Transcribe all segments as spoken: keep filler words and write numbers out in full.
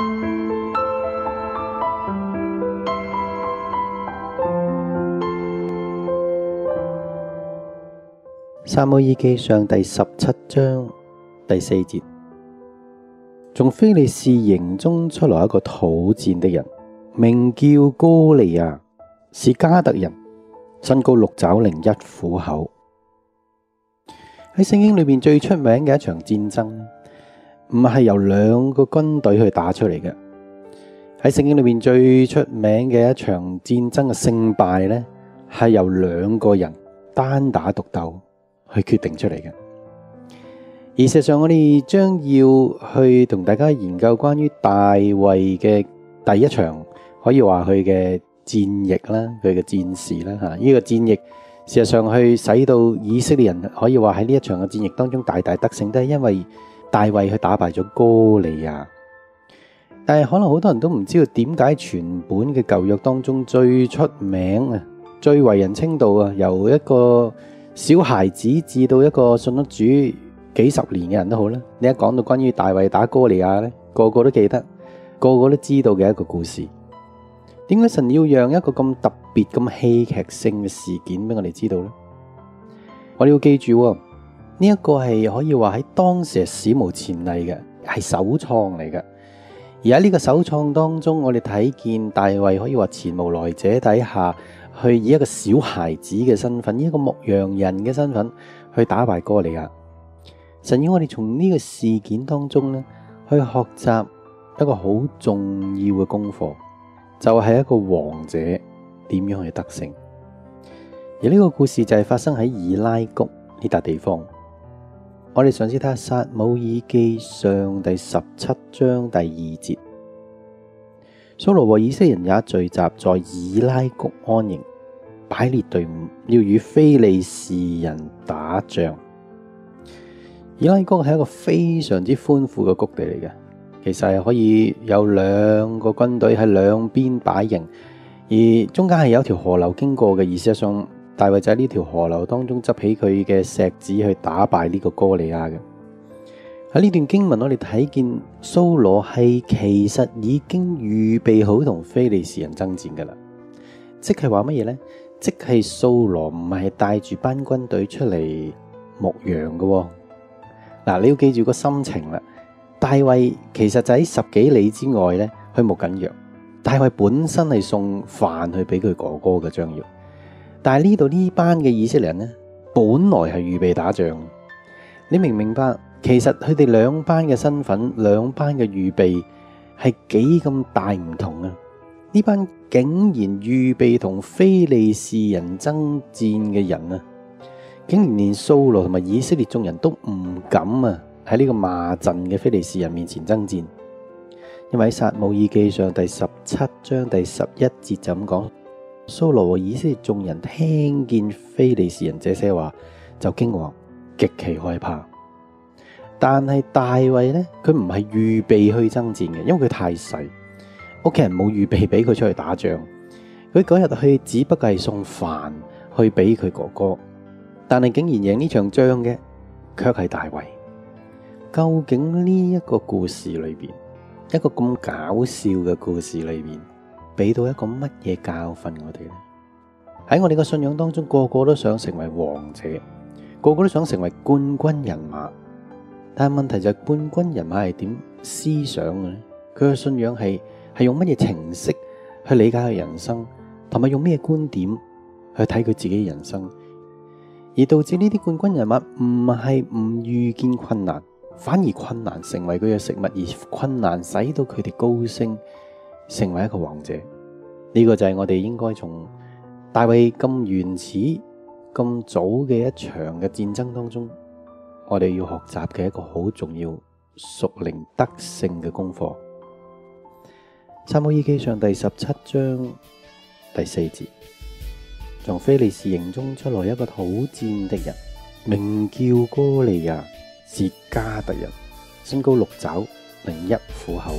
撒母耳記上第十七章第四節，從非利士營中出來一個討戰的人，名叫哥利亞，是迦特人，身高六肘零一虎口。喺聖經裏面最出名嘅一場戰爭，唔係由兩個軍隊去打出嚟嘅。喺聖經裏面最出名嘅一場戰爭嘅勝敗呢，係由兩個人單打獨鬥去決定出嚟嘅。而事實上，我哋將要去同大家研究關於大衛嘅第一場，可以話佢嘅戰役啦，佢嘅戰事啦吓。呢個戰役事實上去使到以色列人可以話喺呢一場嘅戰役當中大大得勝，都係因為大衛去打敗咗哥利亞。但係可能好多人都唔知道點解全本嘅舊約當中最出名啊、最為人稱道啊，由一個小孩子至到一個信咗主幾十年嘅人都好啦，你一講到關於大衛打哥利亞咧，個個都記得，個個都知道嘅一個故事。點解神要讓一個咁特別、咁戲劇性嘅事件俾我哋知道呢？我哋要記住，呢一個係可以話喺當時係史無前例嘅，係首創嚟嘅。而喺呢個首創當中，我哋睇見大衛可以話前無來者底下，去以一個小孩子嘅身份，以一個牧羊人嘅身份去打敗哥利亞。神要我哋從呢個事件當中咧，去學習一個好重要嘅功課，就係一個王者點樣去得勝。而呢個故事就係發生喺以拉谷呢笪地方。我哋嘗試睇下撒母耳記上第十七章第二節，掃羅和以色列人也聚集在以拉谷安營，擺列隊伍，要與非利士人打仗。以拉谷係一個非常之寬闊嘅谷地嚟嘅，其實係可以有兩個軍隊喺兩邊擺營，而中間係有一條河流經過嘅。而事實上，大衛就喺呢條河流當中執起佢嘅石子去打敗呢個哥利亞嘅。喺呢段經文，我哋睇見掃羅係其實已經預備好同非利士人爭戰噶啦，即係話乜嘢呢？即係掃羅唔係帶住班軍隊出嚟牧羊嘅。嗱，你要記住個心情啦。大衛其實就喺十幾里之外咧去牧緊羊。大衛本身係送飯去俾佢哥哥嘅將要，但係呢度呢班嘅以色列人呢，本來係預備打仗。你明唔明白？其實佢哋兩班嘅身份，兩班嘅預備係幾咁大唔同啊！呢班竟然預備同非利士人爭戰嘅人啊，竟然連掃羅同埋以色列眾人都唔敢啊喺呢個罵陣嘅非利士人面前爭戰。因為喺撒母耳記上第十七章第十一節就咁講，掃羅和以色列眾人聽見非利士人這些話，就驚惶，極其害怕。但係大衛呢，佢唔係預備去爭戰嘅，因為佢太細，屋企人冇預備俾佢出去打仗。佢嗰日去只不過係送飯去俾佢哥哥，但係竟然贏呢場仗嘅，卻係大衛。究竟呢一個故事裏邊，一個咁搞笑嘅故事裏邊，俾到一個乜嘢教訓我哋呢？喺我哋嘅信仰當中，個個都想成為王者，個個都想成為冠軍人馬。但係問題就係冠軍人馬係點思想嘅呢？佢嘅信仰係係用乜嘢程式去理解佢人生，同埋用咩觀點去睇佢自己嘅人生，而導致呢啲冠軍人物唔係唔遇見困難，反而困難成為佢嘅食物，而困難使到佢哋高升，成為一個王者。呢個就係我哋應該從大衛咁原始、咁早嘅一場嘅戰爭當中，我哋要學習嘅一個好重要屬靈得勝嘅功課。撒母耳記上第十七章第四節，從非利士營中出來一個討戰的人，名叫哥利亞，是迦特人，身高六肘零一虎口。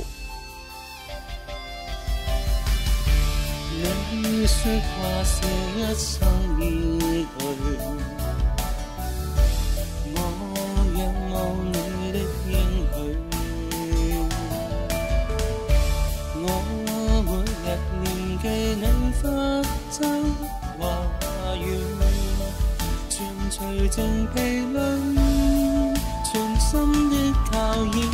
你說話是一生面具，我仰望你的應許， 盡疲累，盡心的靠倚，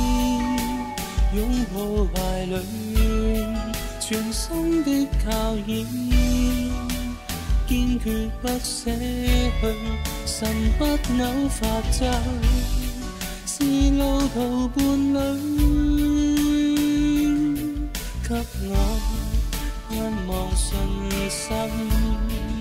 擁抱懷裏，全心的靠倚，堅決不捨去，神不朽法則，是路途伴侶，給我盼望信心。